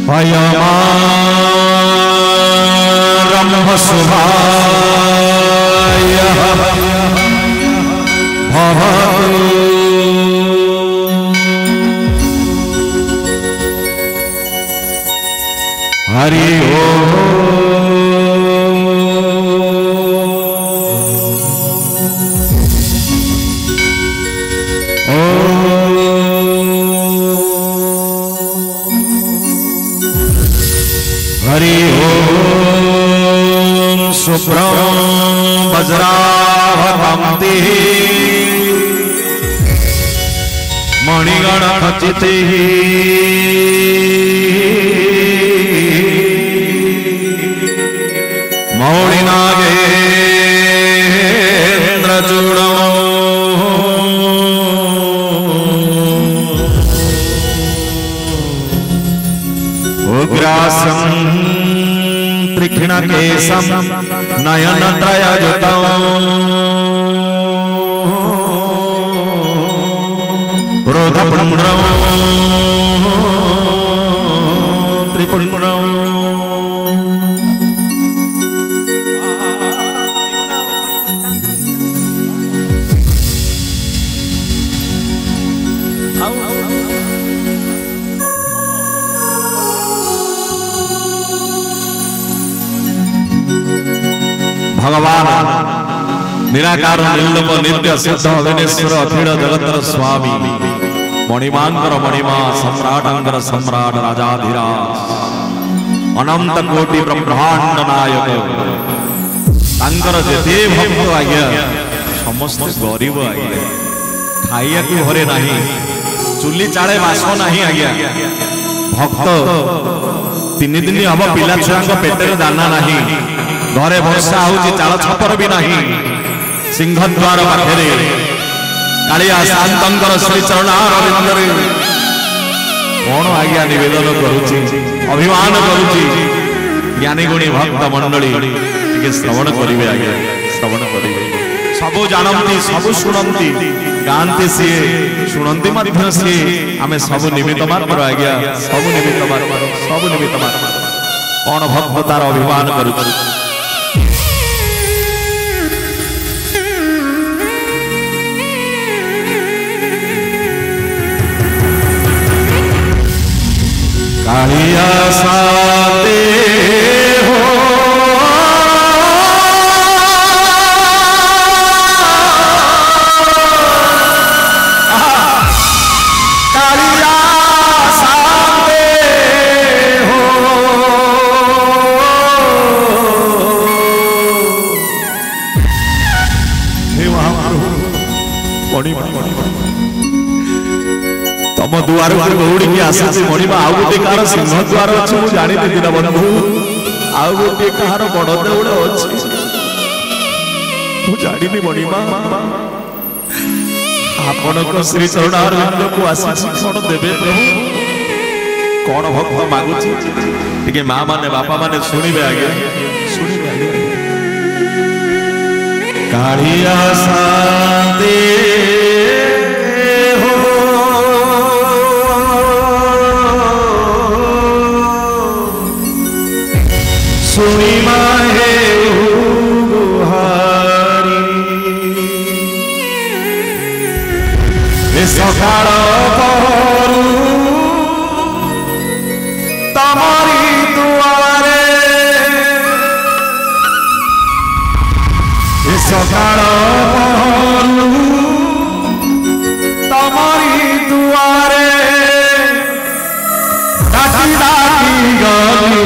अयमारम्भशुभाय भवतु हरि ओम। हरि ओम शुभ्रं वज्राभवन्ति मणिगणखचितैः मौलिनागेन्द्रचूडम् उग्रासं त्रिखिणकेशं नयनत्रययुतं क्रोधपुण्ड्रं त्रिपुण्ड्रं भगवान निराकार निर्लोप नित्य सिद्ध अग्नेश्वर अखिल जगतर स्वामी मणिमांकर मणिमा सम्राटांकर सम्राट राजाधिराज अनंत कोटि ब्रह्मांड नायक तांकर जेते भक्त आज्ञा समस्त गरीब आज्ञा खाइया को घरे नहीं चुली चाले बास नहीं आज्ञा भक्त तीन दिन हम पिला छुआ पेटे दाना नहीं घरे वर्षा होची चाल छपर भी नहीं सिंहद्वार पाखे कालिया शांतर श्री चरणारविंदरे कौन आज्ञा निवेदन करुची अभिमान करुची ज्ञानी गुणी भक्त मंडली टिके श्रवण करिवे आज्ञा श्रवण करिवे सब जानती सब शुणती गांती सी शुणती मध्य सी आमे सब निमित्त मात्र आज्ञा सब निमित्त मात्र कौन भक्त तार अभिमान करुची कालिया साते हो कालिया साते हो हे महाप्रभु तम दुआर को दौड़ी की आसी मणिमा आउ गोटे कार सिंह द्वार अच्छे मुझे जानी दिन बंधु आउ गोटे कार बड़ देउल अच्छे मुझे जानी मणिमा आपण श्री चरणारविंद को आसी कौन देवे प्रभु कौन भक्त मागुची टिके माँ माने बापा माने शुणिबे आगे शुणिबे आगे कालिया साते सुनी माहे गुहारी सकाळ पहरु तमारी दुआरे सकाळ पहरु तमारी दुआरे डाकी डाकी गली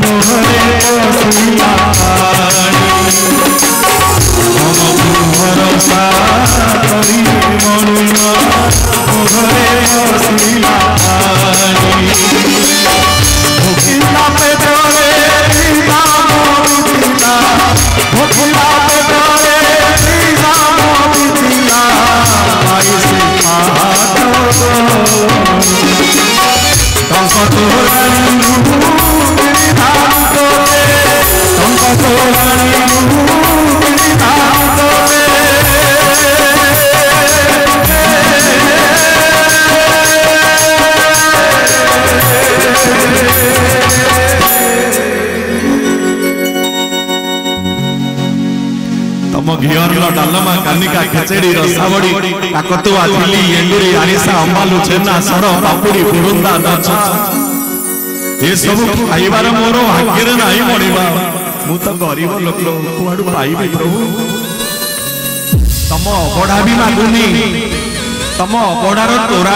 डालमा कानिका खेचेड़ी रसावड़ी काकतुआ झिली एंडुरी आरिसा अम्बालू छेना सर पापुड़ी बुरुंदा नचा ए सब खाइबार मोर भाग्य रे नाही मणिबा मु त गरीब लोक कुआडू पाइबे प्रभु तम अबडा भी मागुनी तम अबडार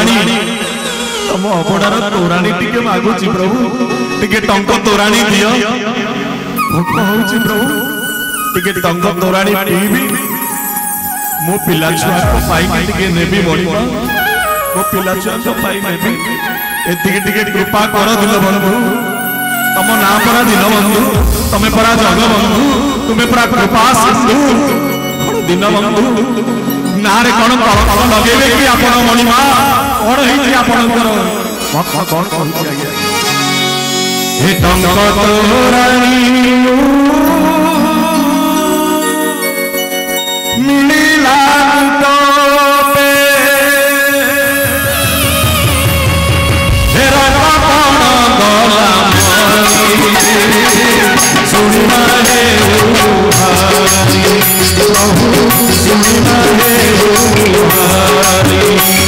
तोराणी टिके मागुची प्रभु टिके टंक तोराणी दियो भोक होउची प्रभु टिके टंक तोराणी पीबी मो पिला छुआ को पाई टिके नेबी मणिबा मो पिला छुआ को पाई नेबी एतिके टिके कृपा कर दिल बंधु तम ना परा दिन बंधु तमे परा जग बंधु तुमे परा कृपा सिंधु दिन बंधु नारे कोन कल लगेबे कि आपण मणिमा कोन हेछि आपणकर मत कोन कहछि आज्ञा हे टंक तोराणी मिलिला तो पे हेरा पापण गला सुनिना हे उहारी प्रभु सुनिना हे उहारी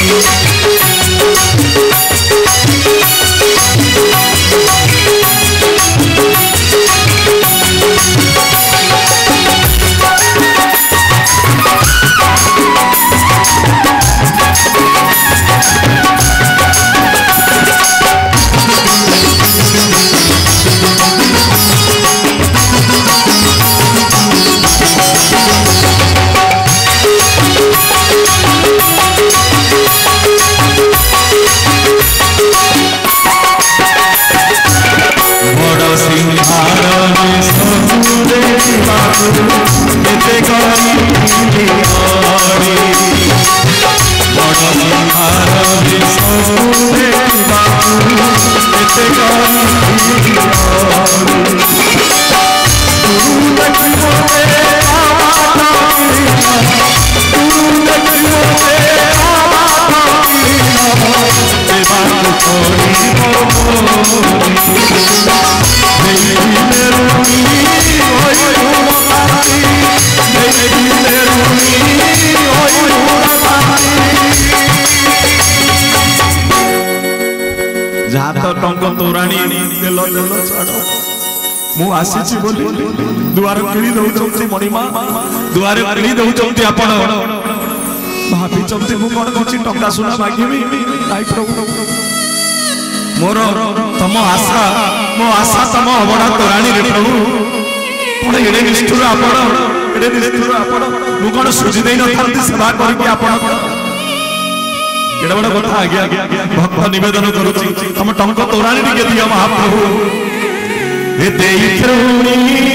टंक तोराणी देल छाड़ मु आसी बोली दुआर किणी दउछंती मणिमा दुआर किणी दउछंती आपण भाभी चंती मु कोन किछि टंका सुना मागिबी नाइ प्रभु मोर तम आशा मो आशा तम अबडा तोराणी रे प्रभु कोन एडे निष्ठुर आपण मु कोन सुझि देई न थांती सेवा करके आपण एडा बड़ा कथा आज्ञा भक्त निवेदन करूची हम टंक तोराणी टिके दिया महाप्रभु ए देई त्रुणी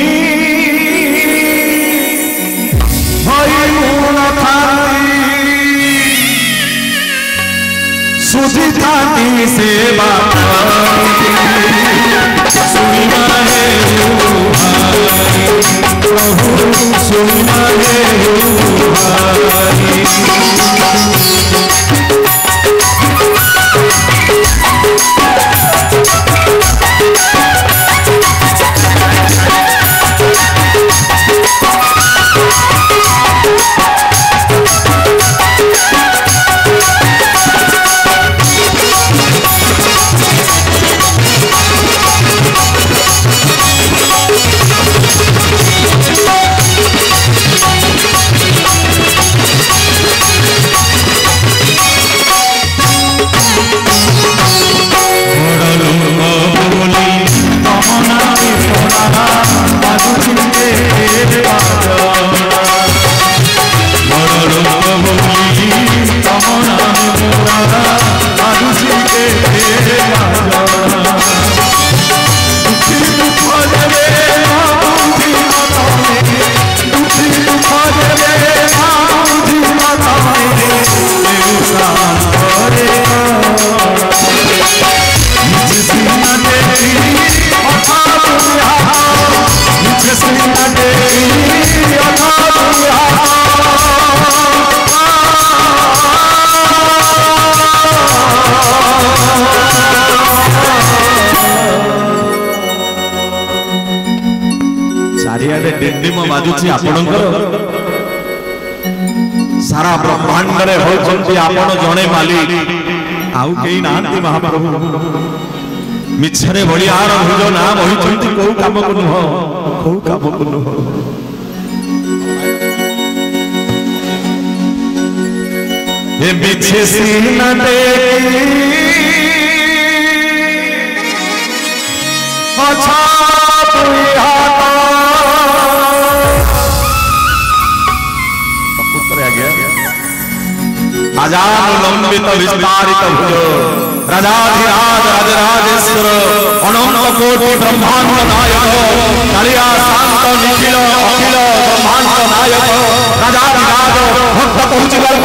होई मुन थाती सुझि थाती सेवा सुनिना हे उहारी प्रभु सुनिना हे उहारी चारियाडे डिंडिम बाजुची आपणकर सारा ब्रह्मांड रे होचंती आपण जणे मालिक आउ केई नांती महाप्रभु मिछरे बलियार भुज नाम होइचंती को काम को नुह को काम को नुह ए बिछे सीना दे अच्छा तुई हाथा पुत्र आ गया आजान लंबित विस्तारित भुज राजाधिराज राजराजेश्वर अनंत कोटि ब्रह्मांड नायक कालिया शांत निखिल अखिल ब्रह्मांड नायक राजाधिराज भक्त पहुंच गल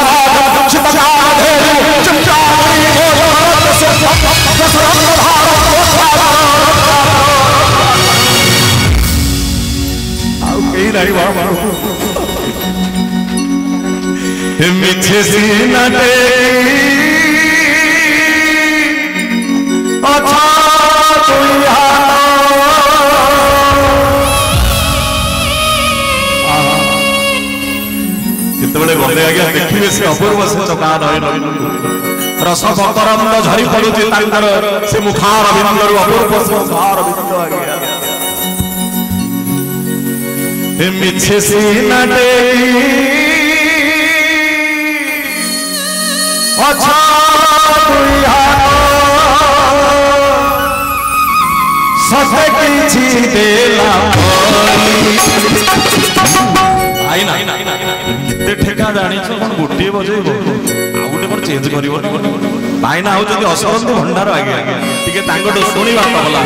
मिछे सीना दे अच्छा तुई केतबेले गले आज्ञा देखिबे से अपूर्व से चका नयन रस मकरंद झरी पडुची तांकर से मुखार बिंदरु अपूर्व से मुखार बिंद आज्ञा ए मिछे सीना दे अच्छा तुई सते किछि देला आई ना ते ठेका जानी छ कोन गुटी बजेबो आ गुटे पर चेंज करिवो भाई ना हो जदी असरंत भंडार आ गया ठीक है तांगडो सुनिबा पगला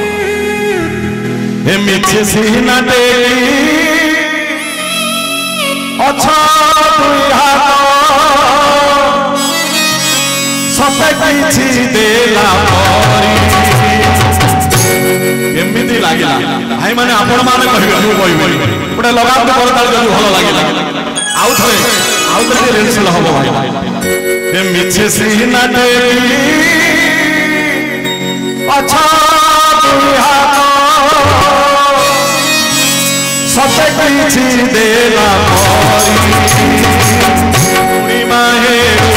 हे मिछे सीना दे अच्छा तुई सते किछि देला एमिति लागिला भाई माने आपण माने कहबे मु कहबे गोटे लगाम के परताल जदी भलो लागिला आउ थरे रेंसल हबो भाई ए मिछे सीना दे अच्छा तुई सते किछि देला पूरी माहे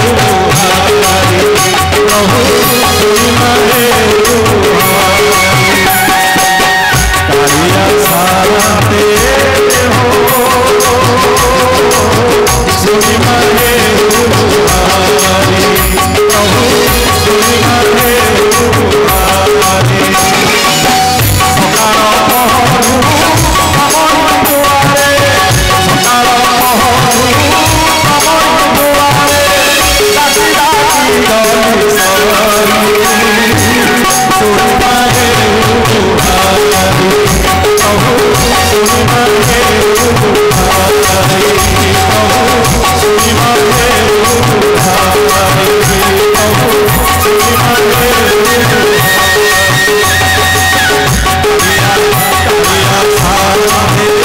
प्रभु पूरी माहे कालिया सारा दे हो पूरी माहे प्रभु पूरी माहे Yeah.